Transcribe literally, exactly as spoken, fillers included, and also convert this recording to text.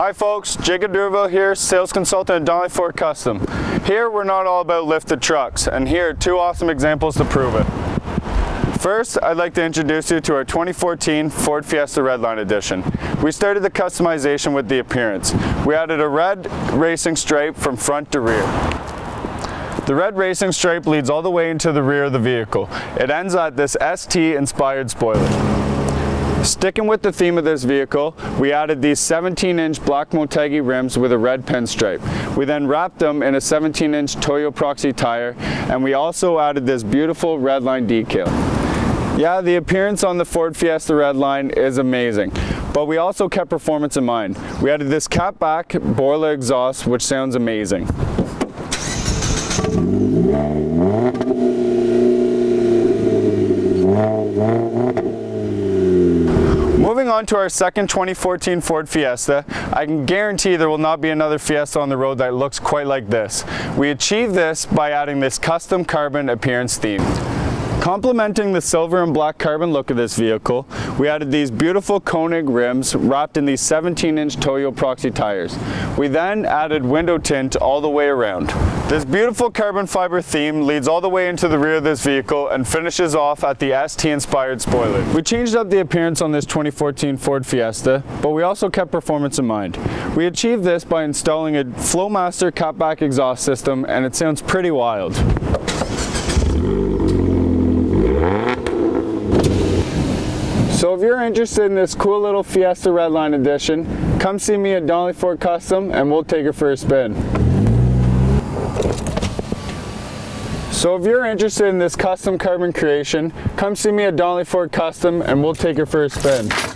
Hi folks, Jacob Durville here, sales consultant at Donnelly Ford Custom. Here we're not all about lifted trucks, and here are two awesome examples to prove it. First, I'd like to introduce you to our twenty fourteen Ford Fiesta Redline Edition. We started the customization with the appearance. We added a red racing stripe from front to rear. The red racing stripe leads all the way into the rear of the vehicle. It ends at this S T inspired spoiler. Sticking with the theme of this vehicle, we added these seventeen inch black Motegi rims with a red pinstripe. We then wrapped them in a seventeen inch Toyo Proxy tire, and we also added this beautiful Redline decal. Yeah, the appearance on the Ford Fiesta Redline is amazing, but we also kept performance in mind. We added this catback boiler exhaust, which sounds amazing. Moving on to our second twenty fourteen Ford Fiesta, I can guarantee there will not be another Fiesta on the road that looks quite like this. We achieved this by adding this custom carbon appearance theme. Complementing the silver and black carbon look of this vehicle, we added these beautiful Koenig rims wrapped in these seventeen inch Toyo Proxy tires. We then added window tint all the way around. This beautiful carbon fiber theme leads all the way into the rear of this vehicle and finishes off at the S T inspired spoiler. We changed up the appearance on this twenty fourteen Ford Fiesta, but we also kept performance in mind. We achieved this by installing a Flowmaster catback exhaust system, and it sounds pretty wild. So if you're interested in this cool little Fiesta Redline Edition, come see me at Donnelly Ford Custom and we'll take it for a spin. So if you're interested in this custom carbon creation, come see me at Donnelly Ford Custom and we'll take it for a spin.